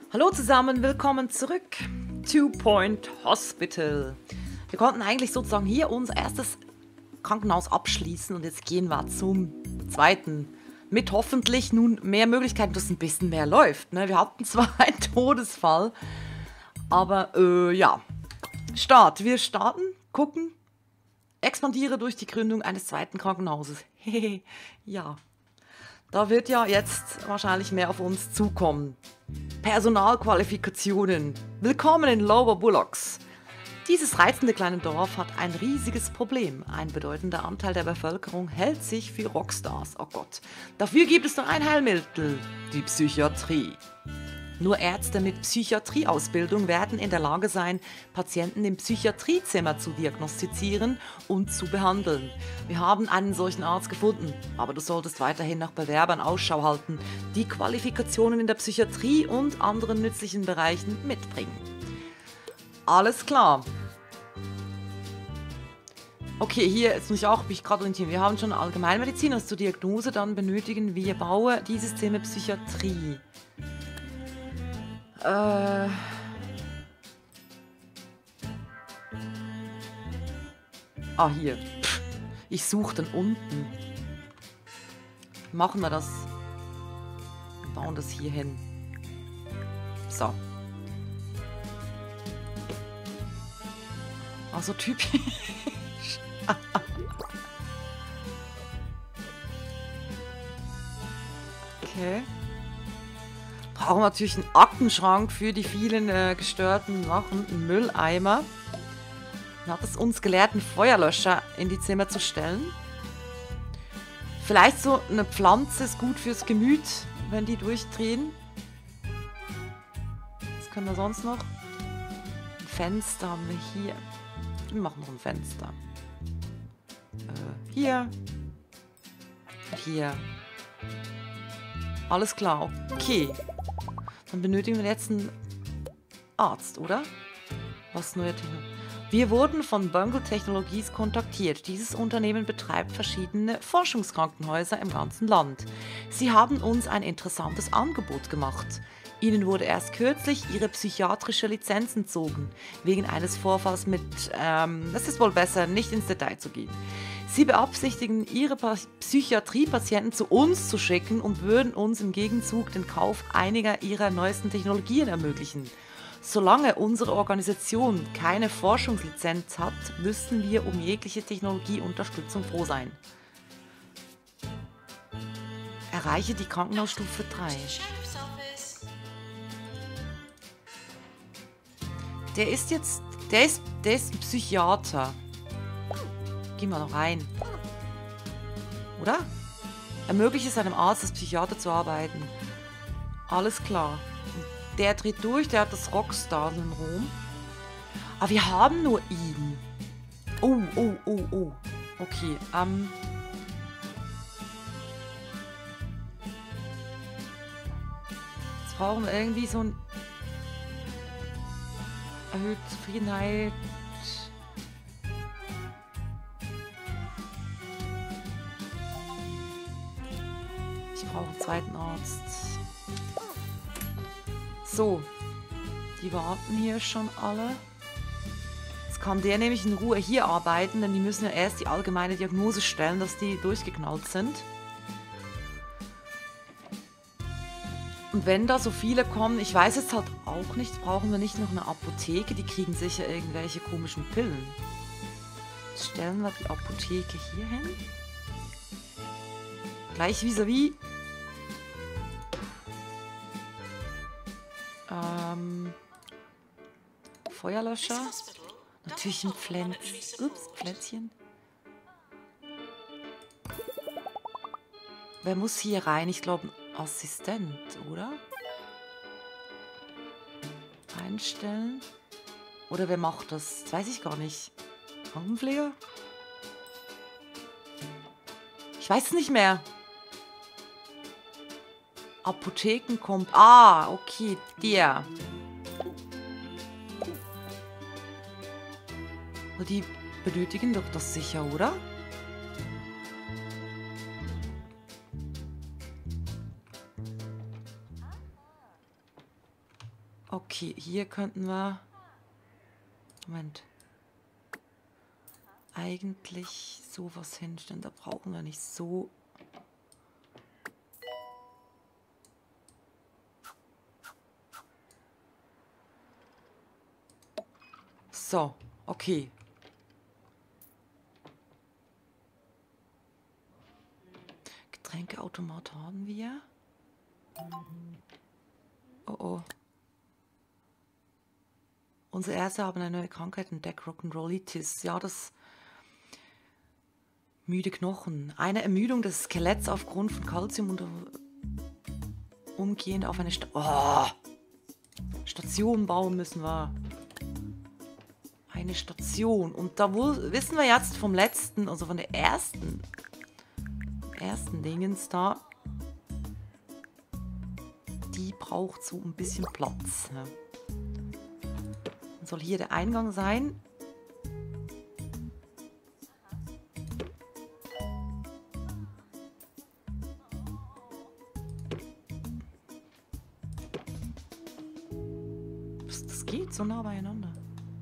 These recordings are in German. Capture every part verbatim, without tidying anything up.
Hallo zusammen, willkommen zurück. Two Point Hospital. Wir konnten eigentlich sozusagen hier unser erstes Krankenhaus abschließen und jetzt gehen wir zum zweiten. Mit hoffentlich nun mehr Möglichkeiten, dass ein bisschen mehr läuft. Ne? Wir hatten zwar einen Todesfall, aber äh, ja. Start. Wir starten, gucken, expandiere durch die Gründung eines zweiten Krankenhauses. Hehe, ja. Da wird ja jetzt wahrscheinlich mehr auf uns zukommen. Personalqualifikationen. Willkommen in Lower Bullocks. Dieses reizende kleine Dorf hat ein riesiges Problem. Ein bedeutender Anteil der Bevölkerung hält sich für Rockstars. Oh Gott. Dafür gibt es nur ein Heilmittel, die Psychiatrie. Nur Ärzte mit Psychiatrieausbildung werden in der Lage sein, Patienten im Psychiatriezimmer zu diagnostizieren und zu behandeln. Wir haben einen solchen Arzt gefunden, aber du solltest weiterhin nach Bewerbern Ausschau halten, die Qualifikationen in der Psychiatrie und anderen nützlichen Bereichen mitbringen. Alles klar. Okay, hier, jetzt muss ich auch mich gerade orientieren. Wir haben schon Allgemeinmedizin als zur Diagnose, dann benötigen wir Baue dieses Thema Psychiatrie. Äh. Ah, hier. Pff, ich suche den unten. Machen wir das. Wir bauen das hier hin. So. Also typisch. Okay. Brauchen wir natürlich einen Aktenschrank für die vielen äh, gestörten Sachen, einen Mülleimer. Dann hat es uns gelehrt, einen Feuerlöscher in die Zimmer zu stellen. Vielleicht so eine Pflanze ist gut fürs Gemüt, wenn die durchdrehen. Was können wir sonst noch? Ein Fenster haben wir hier. Wir machen noch ein Fenster. Äh, hier. Und hier. Alles klar, okay. Dann benötigen wir jetzt einen Arzt, oder? Was neue Technologie? Wir wurden von Bungle Technologies kontaktiert. Dieses Unternehmen betreibt verschiedene Forschungskrankenhäuser im ganzen Land. Sie haben uns ein interessantes Angebot gemacht. Ihnen wurde erst kürzlich ihre psychiatrische Lizenz entzogen, wegen eines Vorfalls mit, ähm, es ist wohl besser, nicht ins Detail zu gehen. Sie beabsichtigen, ihre Psychiatriepatienten zu uns zu schicken und würden uns im Gegenzug den Kauf einiger ihrer neuesten Technologien ermöglichen. Solange unsere Organisation keine Forschungslizenz hat, müssten wir um jegliche Technologieunterstützung froh sein. Erreiche die Krankenhausstufe drei. Der ist jetzt, der ist, der ist ein Psychiater. Gehen wir noch rein. Oder? Ermöglicht es einem Arzt, als Psychiater zu arbeiten. Alles klar. Und der dreht durch, der hat das Rockstar-Syndrom. Aber wir haben nur ihn. Oh, oh, oh, oh. Okay, ähm... jetzt brauchen wir irgendwie so ein... erhöhte Zufriedenheit... Ich brauche einen zweiten Arzt. So. Die warten hier schon alle. Jetzt kann der nämlich in Ruhe hier arbeiten, denn die müssen ja erst die allgemeine Diagnose stellen, dass die durchgeknallt sind. Und wenn da so viele kommen, ich weiß jetzt halt auch nicht, brauchen wir nicht noch eine Apotheke? Die kriegen sicher irgendwelche komischen Pillen. Jetzt stellen wir die Apotheke hier hin. Gleich vis-à-vis. Ähm, Feuerlöscher. Natürlich ein Pflänz. Ups, Pflänzchen. Wer muss hier rein? Ich glaube, ein Assistent, oder? Einstellen. Oder wer macht das? Das weiß ich gar nicht. Krankenpfleger? Ich weiß es nicht mehr. Apotheken kommt. Ah, okay, der. Die benötigen doch das sicher, oder? Okay, hier könnten wir... Moment. Eigentlich sowas hinstellen. Da brauchen wir nicht so... So, okay. Getränkeautomat haben wir. Oh oh. Unsere Ärzte haben eine neue Krankheit entdeckt, Rock'n'Rollitis. Ja, das... Müde Knochen. Eine Ermüdung des Skeletts aufgrund von Kalzium und umgehend auf eine Sta oh. Station bauen müssen wir. Eine Station. Und da wo, wissen wir jetzt vom letzten, also von der ersten, ersten Dingens da, die braucht so ein bisschen Platz. Ne? Dann soll hier der Eingang sein. Das, das geht so nah beieinander.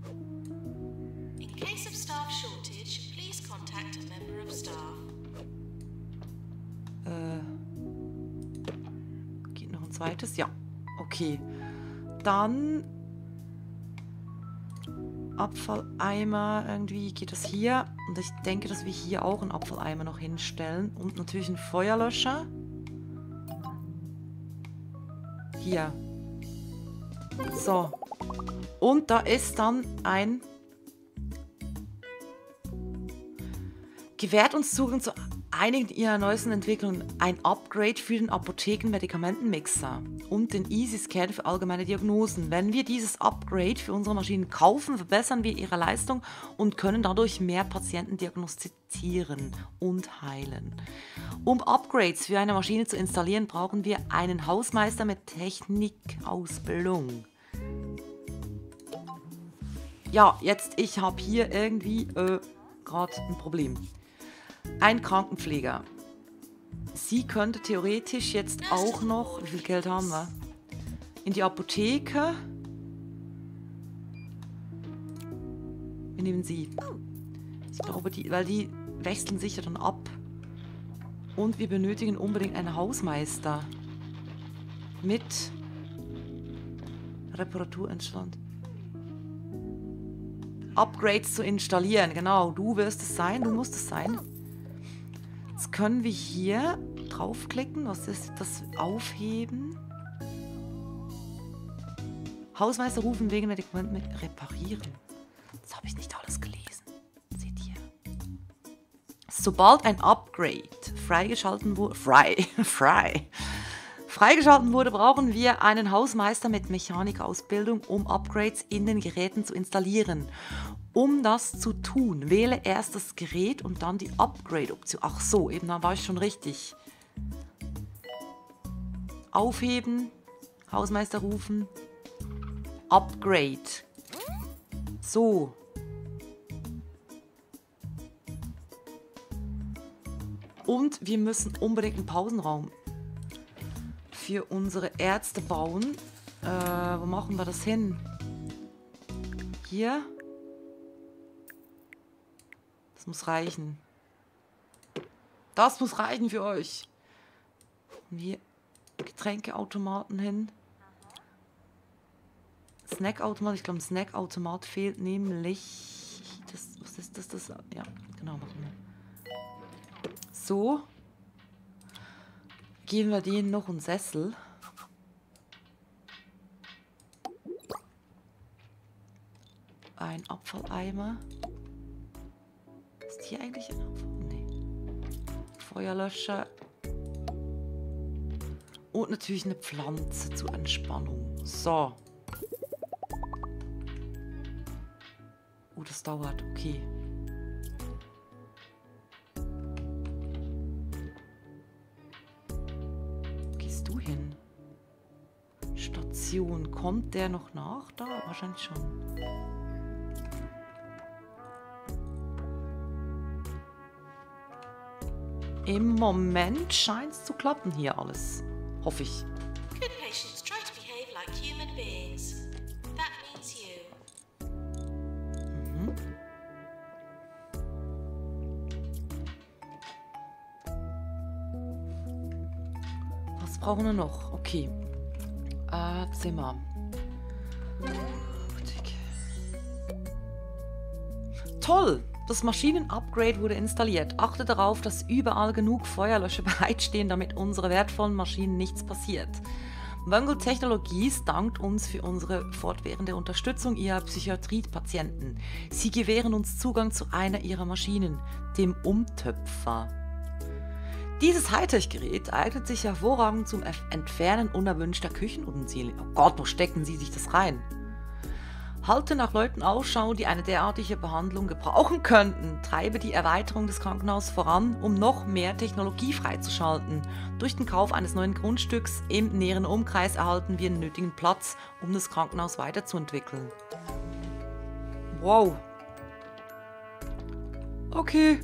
In case of staff shortage, please contact a member of staff. Äh, geht noch ein zweites? Ja. Okay. Dann Abfalleimer. Irgendwie geht das hier. Und ich denke, dass wir hier auch einen Abfalleimer noch hinstellen. Und natürlich einen Feuerlöscher. Hier. So. Und da ist dann ein... Gewährt uns Zugang zu einigen ihrer neuesten Entwicklungen, ein Upgrade für den Apotheken-Medikamentenmixer und den Easy-Scan für allgemeine Diagnosen. Wenn wir dieses Upgrade für unsere Maschinen kaufen, verbessern wir ihre Leistung und können dadurch mehr Patienten diagnostizieren und heilen. Um Upgrades für eine Maschine zu installieren, brauchen wir einen Hausmeister mit Technikausbildung. Ja, jetzt, ich habe hier irgendwie äh, gerade ein Problem. Ein Krankenpfleger. Sie könnte theoretisch jetzt auch noch, wie viel Geld haben wir? In die Apotheke. Wir nehmen sie. Ich glaube, die, weil die wechseln sich ja dann ab. Und wir benötigen unbedingt einen Hausmeister. Mit Reparatureinstand. Upgrades zu installieren. Genau, du wirst es sein, du musst es sein. Jetzt können wir hier draufklicken. Was ist das? Aufheben. Hausmeister rufen wegen Medikamenten mit reparieren. Das habe ich nicht alles gelesen. Seht ihr? Sobald ein Upgrade freigeschalten wurde, frei, frei, freigeschalten wurde, brauchen wir einen Hausmeister mit Mechanikausbildung, um Upgrades in den Geräten zu installieren. Um das zu tun, wähle erst das Gerät und dann die Upgrade-Option. Ach so, eben, da war ich schon richtig. Aufheben, Hausmeister rufen, Upgrade. So. Und wir müssen unbedingt einen Pausenraum für unsere Ärzte bauen. Äh, wo machen wir das hin? Hier. Das muss reichen. Das muss reichen für euch. Und hier Getränkeautomaten hin. Snackautomat. Ich glaube, ein Snackautomat fehlt nämlich. Das, was ist das? das? Ja, genau, machen wir. So. Geben wir denen noch einen Sessel. Ein Abfalleimer. Ist hier eigentlich ein Abfall? Nee. Feuerlöscher. Und natürlich eine Pflanze zur Entspannung. So. Oh, das dauert. Okay. Wo gehst du hin? Station. Kommt der noch nach? Da? Wahrscheinlich schon. Im Moment scheint es zu klappen hier alles. Hoffe ich. Good patients try to behave like human beings. Was brauchen wir noch? Okay. Äh, Zimmer. Toll! Das Maschinen-Upgrade wurde installiert. Achte darauf, dass überall genug Feuerlöscher bereitstehen, damit unsere wertvollen Maschinen nichts passiert. Bungle Technologies dankt uns für unsere fortwährende Unterstützung ihrer Psychiatrie-Patienten. Sie gewähren uns Zugang zu einer ihrer Maschinen, dem Umtöpfer. Dieses Hightech-Gerät eignet sich hervorragend zum Entfernen unerwünschter Küchenutensilien. Oh Gott, wo stecken Sie sich das rein? Halte nach Leuten Ausschau, die eine derartige Behandlung gebrauchen könnten. Treibe die Erweiterung des Krankenhauses voran, um noch mehr Technologie freizuschalten. Durch den Kauf eines neuen Grundstücks im näheren Umkreis erhalten wir den nötigen Platz, um das Krankenhaus weiterzuentwickeln. Wow. Okay.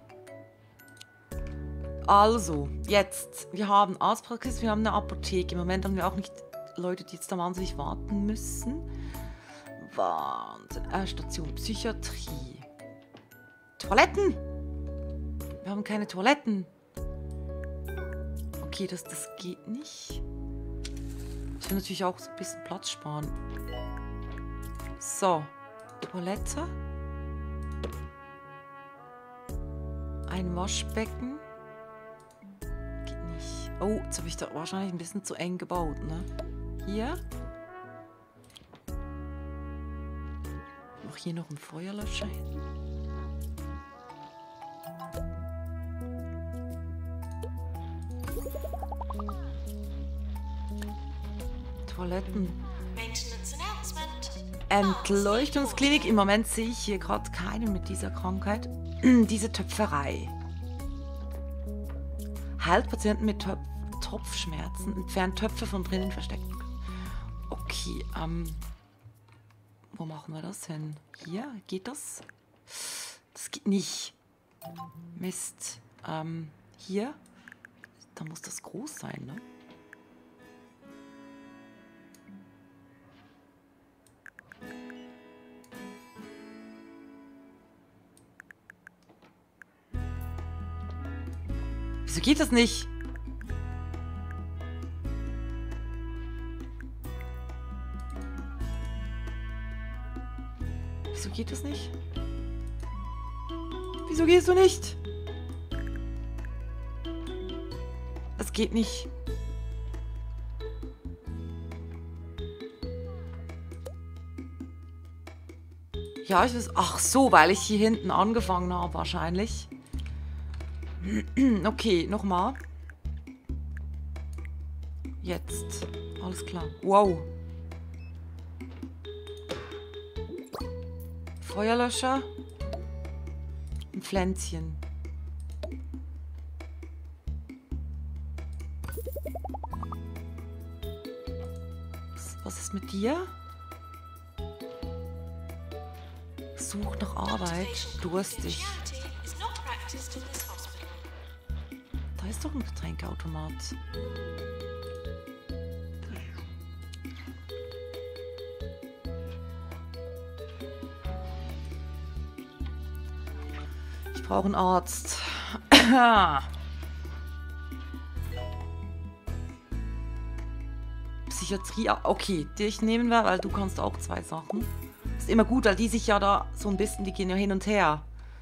Also, jetzt. Wir haben Arztpraxis, wir haben eine Apotheke. Im Moment haben wir auch nicht Leute, die jetzt da wahnsinnig warten müssen. Wahnsinn. Äh, Station Psychiatrie. Toiletten! Wir haben keine Toiletten. Okay, das, das geht nicht. Ich will natürlich auch so ein bisschen Platz sparen. So. Toilette. Ein Waschbecken. Geht nicht. Oh, jetzt habe ich da wahrscheinlich ein bisschen zu eng gebaut, ne? Hier. Hier noch ein Feuerlöscher hin. Toiletten. Entleuchtungsklinik. Im Moment sehe ich hier gerade keinen mit dieser Krankheit. Diese Töpferei. Heilt Patienten mit Töp Topfschmerzen. Entfernt Töpfe von drinnen versteckt. Okay, ähm... wo machen wir das hin? Hier? Geht das? Das geht nicht. Mist. Ähm, hier? Da muss das groß sein, ne? Wieso geht das nicht? Wieso geht das nicht? Wieso gehst du nicht? Es geht nicht. Ja, ich weiß. Ach so, weil ich hier hinten angefangen habe wahrscheinlich. Okay, nochmal. Jetzt. Alles klar. Wow. Feuerlöscher. Ein Pflänzchen. Was, was ist mit dir? Such nach Arbeit. Durstig. Da ist doch ein Getränkeautomat. Ich brauche einen Arzt. Psychiatrie. Okay, dich nehmen wir, weil du kannst auch zwei Sachen. Ist immer gut, weil die sich ja da so ein bisschen, die gehen ja hin und her.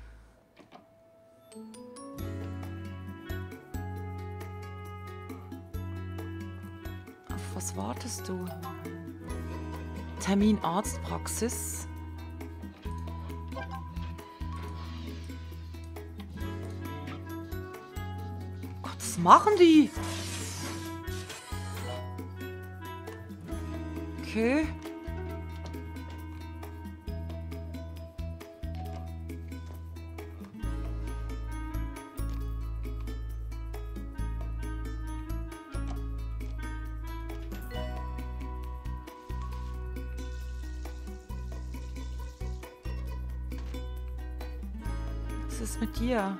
Auf was wartest du? Termin Arztpraxis. Gott, was machen die? Okay. Was ist mit dir?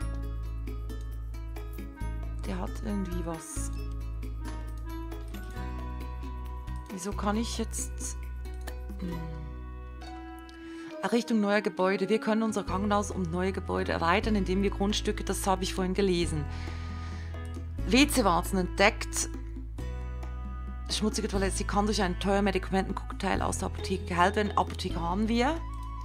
Der hat irgendwie was. Wieso kann ich jetzt... Hm. Errichtung neuer Gebäude. Wir können unser Krankenhaus um neue Gebäude erweitern, indem wir Grundstücke, das habe ich vorhin gelesen. W C-Warzen entdeckt. Schmutzige Toilette. Sie kann durch einen teuren Medikamentencocktail aus der Apotheke geheilt werden. Apotheke haben wir.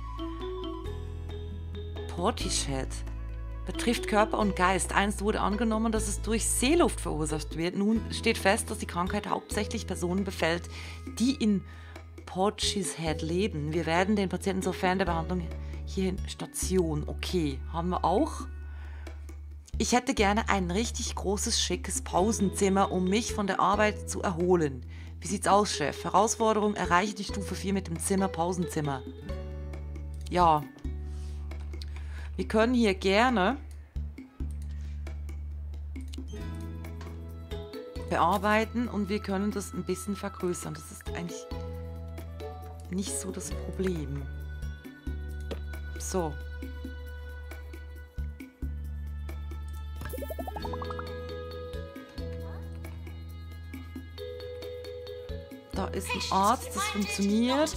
Portishead. Betrifft Körper und Geist. Einst wurde angenommen, dass es durch Seeluft verursacht wird. Nun steht fest, dass die Krankheit hauptsächlich Personen befällt, die in Portishead leben. Wir werden den Patienten sofern der Behandlung hierhin Station. Okay, haben wir auch. Ich hätte gerne ein richtig großes, schickes Pausenzimmer, um mich von der Arbeit zu erholen. Wie sieht's aus, Chef? Herausforderung, erreiche die Stufe vier mit dem Zimmer, Pausenzimmer. Ja. Wir können hier gerne bearbeiten und wir können das ein bisschen vergrößern. Das ist eigentlich nicht so das Problem. So. Da ist ein Arzt, das funktioniert.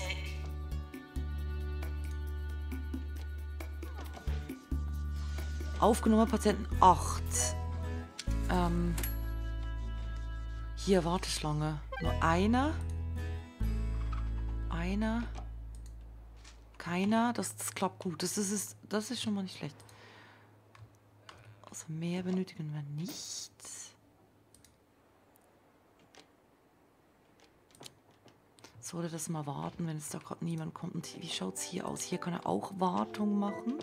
Aufgenommener Patienten acht. Ähm, hier, Warteschlange. Nur einer. Einer. Keiner. Das, das klappt gut. Das ist, das ist schon mal nicht schlecht. Also mehr benötigen wir nicht. Sollte das mal warten, wenn es da gerade niemand kommt. Und wie schaut es hier aus? Hier kann er auch Wartung machen.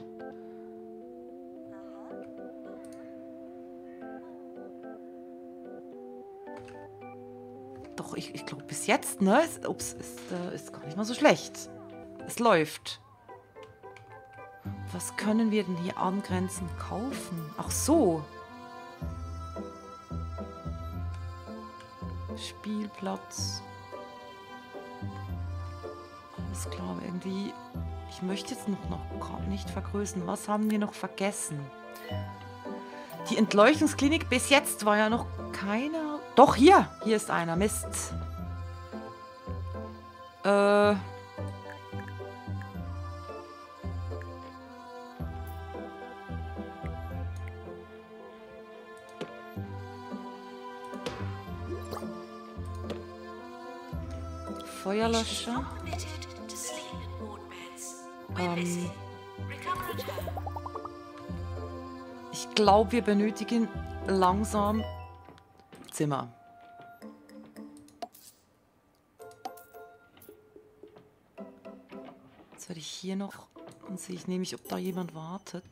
Doch, ich, ich glaube bis jetzt, ne? Ist, ups, ist, äh, ist gar nicht mal so schlecht. Es läuft. Was können wir denn hier angrenzend kaufen? Ach so. Spielplatz. Alles klar, aber irgendwie... Ich möchte jetzt noch, noch nicht vergrößern. Was haben wir noch vergessen? Die Entleuchtungsklinik bis jetzt war ja noch keiner... Doch, hier! Hier ist einer. Mist. Äh... Feuerlöscher. Ähm, ich glaube, wir benötigen langsam Zimmer. Jetzt werde ich hier noch und sehe ich nämlich, ob da jemand wartet.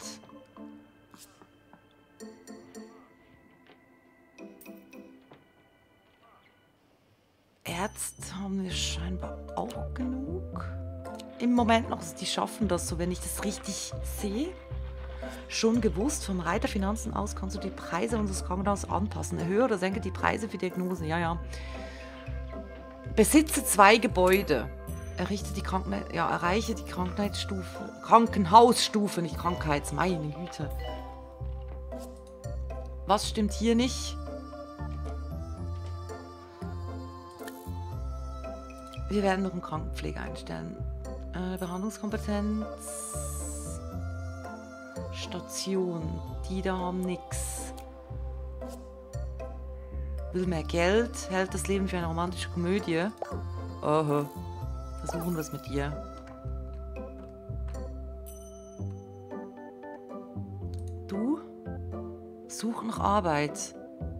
Ärzte haben wir scheinbar auch genug. Im Moment noch, die schaffen das so, wenn ich das richtig sehe. Schon gewusst, vom Reiter Finanzen aus kannst du die Preise unseres Krankenhauses anpassen. Erhöhe oder senke die Preise für Diagnosen. Ja, ja. Besitze zwei Gebäude. Errichte die Krankheit, ja, erreiche die Krankheitsstufe. Krankenhausstufe, nicht Krankheits. Meine Güte. Was stimmt hier nicht? Wir werden noch einen Krankenpfleger einstellen. Äh, Behandlungskompetenz. Station. Die da haben nix. Will mehr Geld. Hält das Leben für eine romantische Komödie. Aha. Versuchen wir es mit dir. Du? Such nach Arbeit.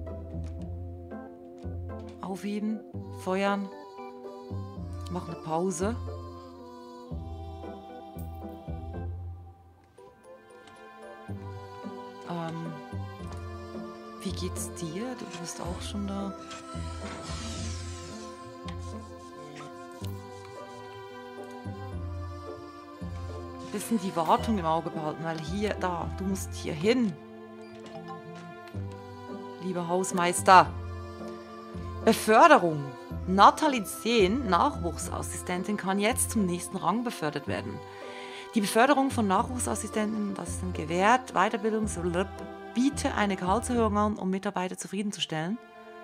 Aufheben. Feuern. Mach eine Pause. Ähm, wie geht's dir? Du bist auch schon da. Ein bisschen die Wartung im Auge behalten, weil hier, da, du musst hier hin. Lieber Hausmeister. Beförderung. Nathalie Zehn, Nachwuchsassistentin, kann jetzt zum nächsten Rang befördert werden. Die Beförderung von Nachwuchsassistenten, das ist dann gewährt, Weiterbildung, biete eine Gehaltserhöhung an, um Mitarbeiter zufriedenzustellen.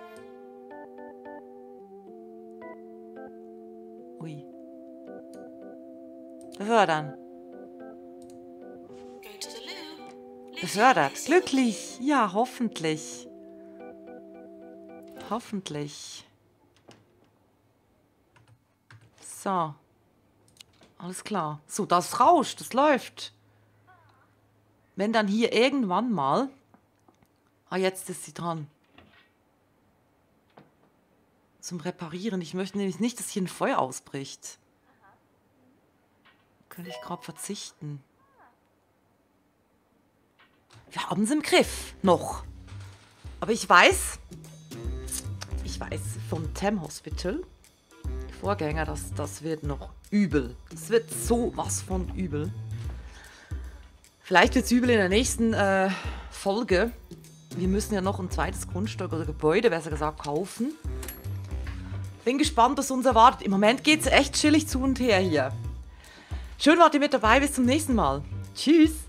Ui. Befördern. Befördert. Glücklich. Ja, hoffentlich. Hoffentlich. So. Alles klar. So, das rauscht, das läuft. Wenn dann hier irgendwann mal... Ah, jetzt ist sie dran. Zum Reparieren. Ich möchte nämlich nicht, dass hier ein Feuer ausbricht. Könnte ich gerade verzichten. Wir haben es im Griff. Noch. Aber ich weiß... Ich weiß vom Tem Hospital... Vorgänger, das, das wird noch übel. Das wird so was von übel. Vielleicht wird es übel in der nächsten äh, Folge. Wir müssen ja noch ein zweites Grundstück oder Gebäude, besser gesagt, kaufen. Bin gespannt, was uns erwartet. Im Moment geht es echt chillig zu und her hier. Schön, wart ihr mit dabei. Bis zum nächsten Mal. Tschüss.